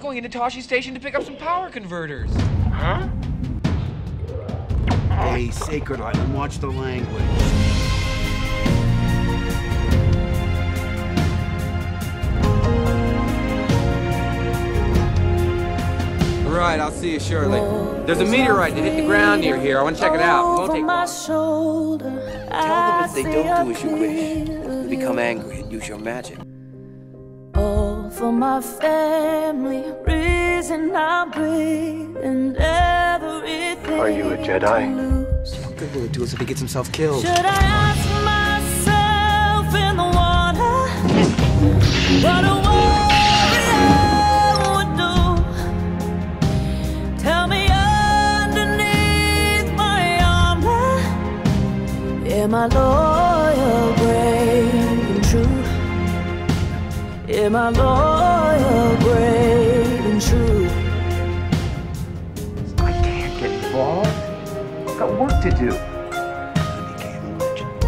going into Toshi Station to pick up some power converters. Huh? Hey, Sacred Island, watch the language. Right, I'll see you shortly. There's a meteorite that hit the ground near here. I want to check it out. It won't take long. Tell them if they don't do as you wish, you'll become angry and use your magic. All for my family, reason I'm breathing, everything. Are you a Jedi? What good will it do us if he gets himself killed? Should I ask myself in the water what a warrior would do? Tell me underneath my armor, am I loyal, brave and true? Am I loyal, brave and true? I can't get involved. I've got work to do. He became a legend.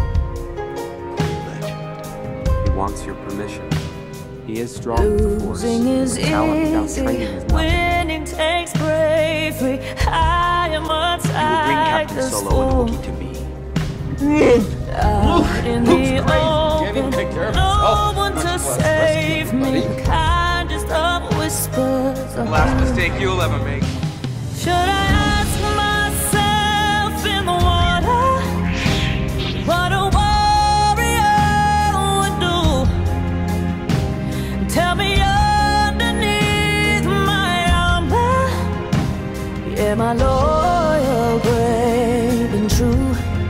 Legend. He wants your permission. He is strong with the Force. Losing is Talent without easy, training is nothing. winning takes bravery. I am a You bring Captain tiger's Solo and fool. Wookiee to me. Out in the open, take care of no himself. one to Much less save rescue me. anybody. Kindest of whispers. Last mistake you'll ever make. Should I ask myself in the water what a warrior would do? Tell me underneath my armor, am I loyal, brave and true?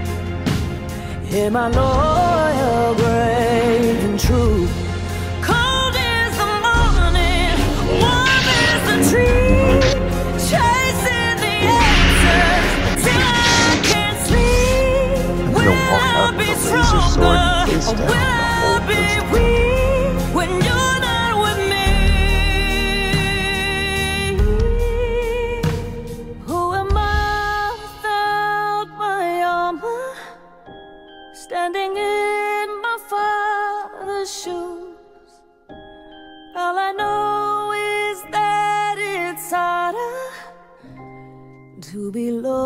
Am I loyal, brave and true? Cold is the morning, warm is the tree, chasing the answers till I can't sleep. Will I be stronger or will I be weak when you're not with me? Who am I without my armor? Standing in my father's shoes, all I know is that it's harder to be loyal.